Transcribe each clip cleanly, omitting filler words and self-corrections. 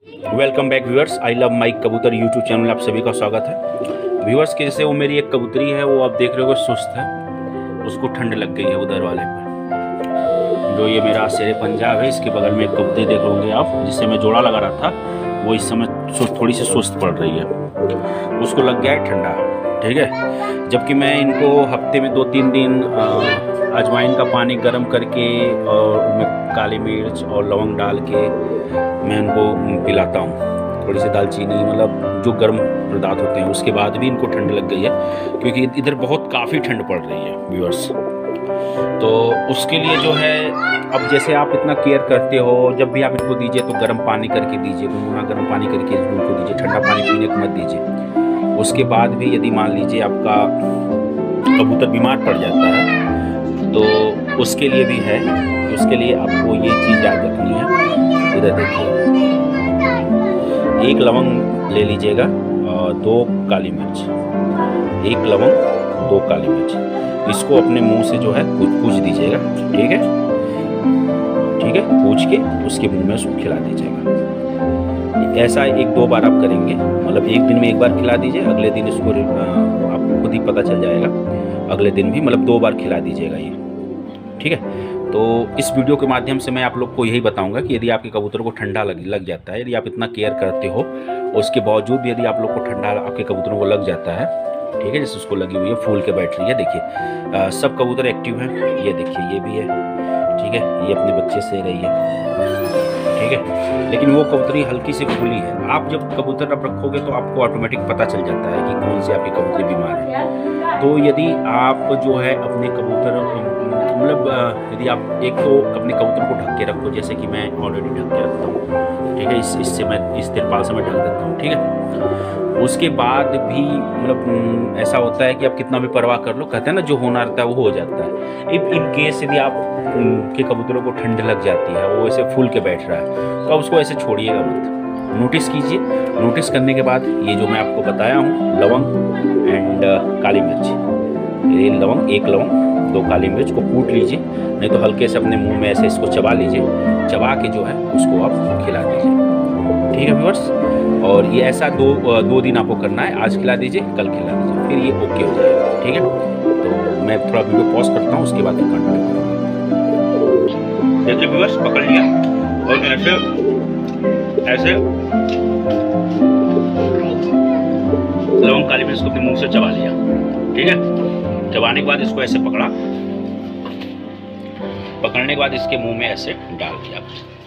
Welcome back viewers, I love my कबूतर YouTube channel में आप सभी का स्वागत है। व्यूअर्स, कैसे वो मेरी एक कबूतरी है, वो आप देख रहे हो सुस्त है, उसको ठंड लग गई है उधर वाले पर। जो ये मेरा शेर पंजाब है, इसके बगल में एक कबूतरी देख लोगे आप, जिससे मैं जोड़ा लगा रहा था, वो इस समय थोड़ी सी सुस्त पड़ रही है, उसको लग गया है ठंडा। ठीक है, जबकि मैं इनको हफ्ते में 2-3 दिन अजवाइन का पानी गर्म करके और उसमें काली मिर्च और लौंग डाल के मैं इनको पिलाता हूँ, थोड़ी सी दालचीनी, मतलब जो गर्म पदार्थ होते हैं। उसके बाद भी इनको ठंड लग गई है, क्योंकि इधर बहुत काफ़ी ठंड पड़ रही है व्यूअर्स। तो उसके लिए जो है, अब जैसे आप इतना केयर करते हो, जब भी आप इनको दीजिए तो गर्म पानी करके दीजिए, गुनगुना गर्म पानी करके इनको दीजिए, ठंडा पानी पीने को मत दीजिए। उसके बाद भी यदि मान लीजिए आपका कबूतर बीमार पड़ जाता है, तो उसके लिए भी है कि उसके लिए आपको ये चीज़ याद रखनी है। इधर देखिए, 1 लवंग ले लीजिएगा और 2 काली मिर्च, 1 लवंग 2 काली मिर्च, इसको अपने मुंह से जो है पूछ दीजिएगा। ठीक है, ठीक है, पूछ के उसके मुंह में उसको खिला दीजिएगा। ऐसा 1-2 बार आप करेंगे, मतलब एक दिन में 1 बार खिला दीजिए, अगले दिन इसको आपको खुद ही पता चल जाएगा, अगले दिन भी मतलब 2 बार खिला दीजिएगा ये। ठीक है, तो इस वीडियो के माध्यम से मैं आप लोग को यही बताऊंगा कि यदि आपके कबूतर को ठंडा लग जाता है, यदि आप इतना केयर करते हो, उसके बावजूद भी यदि आप लोग को ठंडा आपके कबूतरों को लग जाता है, ठीक है, जैसे उसको लगी हुई है, फूल के बैठ रही है, देखिए सब कबूतर एक्टिव हैं, ये देखिए ये भी है, ठीक है, ये अपने बच्चे से रही है, ठीक है, लेकिन वो कबूतरी हल्की सी खुली है। आप जब कबूतर अब रखोगे तो आपको ऑटोमेटिक पता चल जाता है कि कौन सी आपकी कबूतरी बीमार है। तो यदि आप जो है अपने कबूतर, मतलब यदि आप एक तो अपने कबूतर को ढक के रखो, जैसे कि मैं ऑलरेडी ढक के रखता हूँ, ठीक है, इससे मैं इस तिरपाल से मैं ढक देता हूँ। ठीक है, उसके बाद भी मतलब ऐसा होता है कि आप कितना भी परवाह कर लो, कहते हैं ना, जो होना रहता है वो हो जाता है। इन केस यदि आप के कबूतरों को ठंड लग जाती है, वो ऐसे फूल के बैठ रहा है, तो आप उसको ऐसे छोड़िएगा मत, नोटिस कीजिए। नोटिस करने के बाद ये जो मैं आपको बताया हूँ, लवंग एंड काली मिर्च, ये लवंग, 1 लवंग 2 काली मिर्च को कूट लीजिए, नहीं तो हल्के से अपने मुंह में ऐसे इसको चबा लीजिए, चबा के जो है उसको आप खिला दीजिए। ठीक है व्यूअर्स, और ये ऐसा 2 दिन आपको करना है, आज खिला दीजिए, कल खिला दीजिए, फिर ये ओके हो जाएगा। ठीक है, तो मैं थोड़ा वीडियो पॉज करता हूँ, उसके बाद कंटिन्यू करूँगा। देखिए व्यूअर्स, पकड़ लिया और ऐसे लवंग काली मिर्च को अपने मुंह से चबा लिया। ठीक है, चबाने के बाद इसको ऐसे पकड़ा, पकड़ने के बाद इसके मुंह में ऐसे डाल दिया।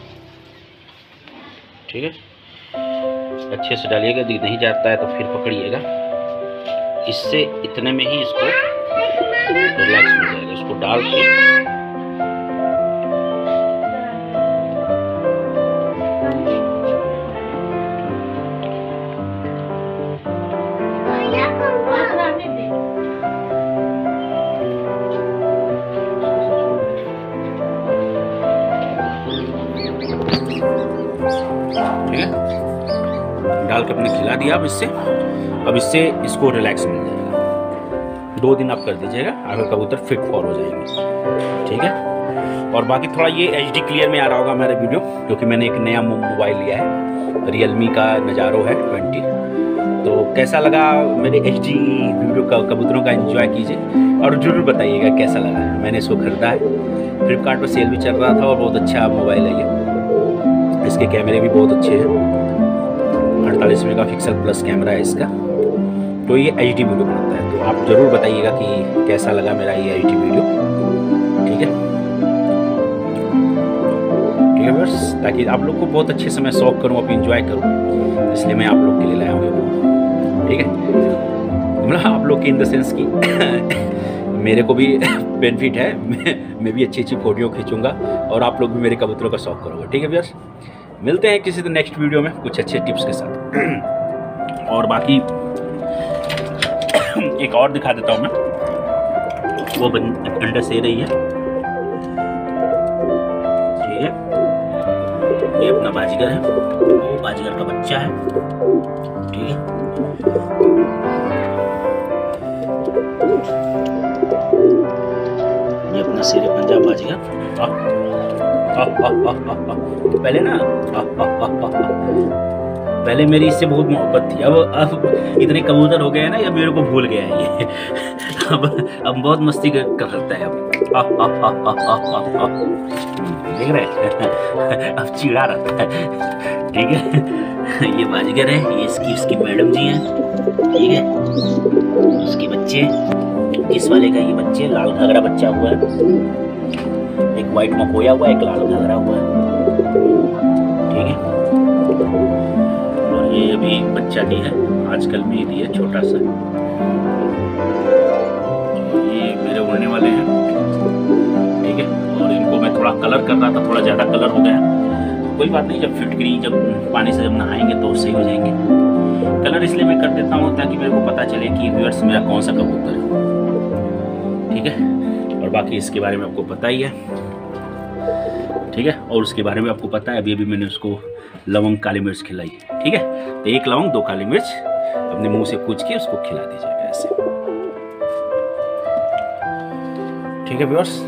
ठीक है, अच्छे से डालिएगा, यदि नहीं जाता है तो फिर पकड़िएगा, इससे इतने में ही इसको रिलैक्स मिल जाएगा। इसको डाल के डाल के अपने खिला दिया। अब इससे इसको रिलैक्स मिल जाएगा। 2 दिन आप कर दीजिएगा, आपके कबूतर फिट फॉर हो जाएंगे। ठीक है, और बाकी थोड़ा ये HD क्लियर में आ रहा होगा मेरा वीडियो, क्योंकि मैंने एक नया मोबाइल लिया है, Realme का नजारो है 20। तो कैसा लगा मेरे HD वीडियो का, कबूतरों का एंजॉय कीजिए और ज़रूर बताइएगा कैसा लगा। मैंने इसको खरीदा है, फ्लिपकार्ट पर सेल भी चल रहा था, और बहुत अच्छा मोबाइल है ये। इसके कैमरे भी बहुत अच्छे हैं, 48 मेगापिक्सल प्लस कैमरा है इसका, तो ये HD वीडियो बनाता है। तो आप ज़रूर बताइएगा कि कैसा लगा मेरा ये HD वीडियो। ठीक है, ठीक है बस, ताकि आप लोग को बहुत अच्छे से मैं शौक करूँ, आप इंजॉय करूँ, इसलिए मैं आप लोग के लिए लाया हूँ। ठीक है, मतलब आप लोग की इन द सेंस की मेरे को भी बेनिफिट है, मैं भी अच्छी फोटो खींचूंगा और आप लोग भी मेरे कबूतरों का शौक करोगे। ठीक है बस, मिलते हैं किसी दिन नेक्स्ट वीडियो में कुछ अच्छे टिप्स के साथ। और बाकी एक और दिखा देता हूँ मैं, वो अंडा से रही है, ठीक है, ये अपना बाजीगर है, वो बाजीगर का बच्चा है। ठीक है, ये अपना शेर पंजाब बाजीगर। पहले ना पहले मेरी इससे बहुत मोहब्बत थी, अब इतने कबूतर हो गए हैं ना, ये मेरे को भूल गया है ये। अब बहुत मस्ती करता है अब। देख रहे हैं अब चिढ़ा रहता है। ठीक है, ये बाजीगर है, ये इसकी मैडम जी हैं। ठीक है, उसके बच्चे, इस वाले का ये बच्चे, लाल घाघरा बच्चा हुआ है, एक वाइट मकोया हुआ है, एक लाल घाघरा हुआ है। ठीक है, और ये अभी बच्चा नहीं है, आजकल में ही दिया छोटा सा। ये मेरे उड़ने वाले हैं। ठीक है, और इनको मैं थोड़ा कलर कर रहा था, थोड़ा ज़्यादा कलर हो गया, कोई बात नहीं, जब फिटकरी जब पानी से जब नहाएंगे तो सही हो जाएंगे। कलर इसलिए मैं कर देता हूँ ताकि मेरे को पता चले कि व्यूअर्स मेरा कौन सा कबूतर है। ठीक है, और बाकी इसके बारे में आपको पता ही है। ठीक है, और उसके बारे में आपको पता है, अभी मैंने उसको लवंग काली मिर्च खिलाई। ठीक है, तो 1 लवंग 2 काली मिर्च अपने मुंह से कूच के उसको खिला दीजिएगा ऐसे। ठीक है व्यूअर्स,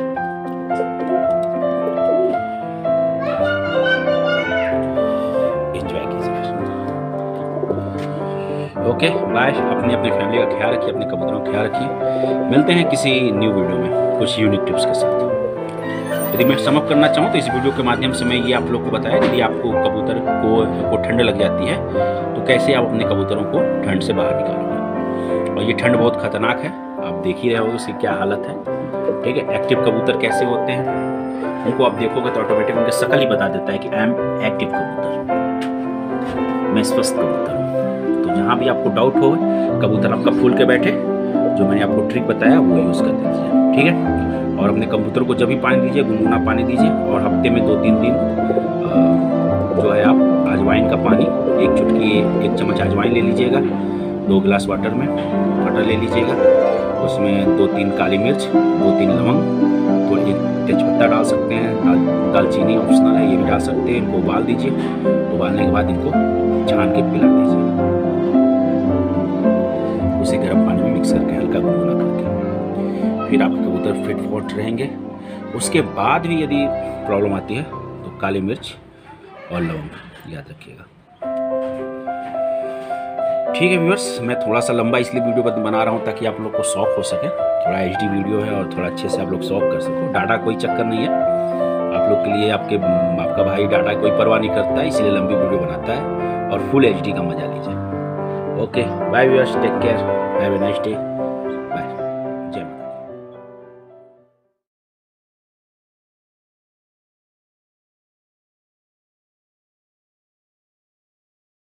एंजॉय कीजिए। Okay bye. अपनी फैमिली का ख्याल रखिए, अपने कबूतरों का ख्याल रखिए। मिलते हैं किसी न्यू वीडियो में कुछ यूनिक टिप्स के साथ। यदि मैं समअप करना चाहूँ तो इस वीडियो के माध्यम से मैं ये आप लोग को बताया, यदि आपको कबूतर को ठंड लग जाती है तो कैसे आप अपने कबूतरों को ठंड से बाहर निकालोगे। और ये ठंड बहुत खतरनाक है, आप देख ही रहे हो उसकी क्या हालत है। ठीक है, एक्टिव कबूतर कैसे होते हैं, उनको आप देखोगे तो ऑटोमेटिक उनका शकल ही बता देता है कि आई एम एक्टिव कबूतर, मैं स्वस्थ कबूतर हूँ। तो जहाँ भी आपको डाउट हो कबूतर आपका फूल के बैठे, जो मैंने आपको ट्रिक बताया वो यूज़ कर दीजिए। ठीक है, और अपने कबूतर को जब भी पानी दीजिए गुनगुना पानी दीजिए, और हफ्ते में 2-3 दिन जो है आप अजवाइन का पानी 1 चुटकी 1 चम्मच अजवाइन ले लीजिएगा, 2 गिलास वाटर ले लीजिएगा, उसमें 2-3 काली मिर्च, 2-3 लवंग, तो 1 तेजपत्ता डाल सकते हैं, दालचीनी ऑप्शनल है, ये भी डाल सकते हैं। इनको उबाल दीजिए, उबालने के बाद इनको छान के पिला दीजिए, उसे गर्म पानी में मिक्स करके हल्का गुनगुना करके, फिर आपके कबूतर फिट फॉट रहेंगे। उसके बाद भी यदि प्रॉब्लम आती है तो काली मिर्च और लवंग याद रखिएगा। ठीक है व्यूअर्स, मैं थोड़ा सा लंबा इसलिए वीडियो बना रहा हूँ ताकि आप लोग को शौक हो सके, थोड़ा HD वीडियो है और थोड़ा अच्छे से आप लोग शौक कर सको। डाटा कोई चक्कर नहीं है, आप लोग के लिए आपका भाई डाटा कोई परवाह नहीं करता है, इसलिए लंबी वीडियो बनाता है, और फुल HD का मजा लीजिए। Okay bye viewers, take care, have a nice day.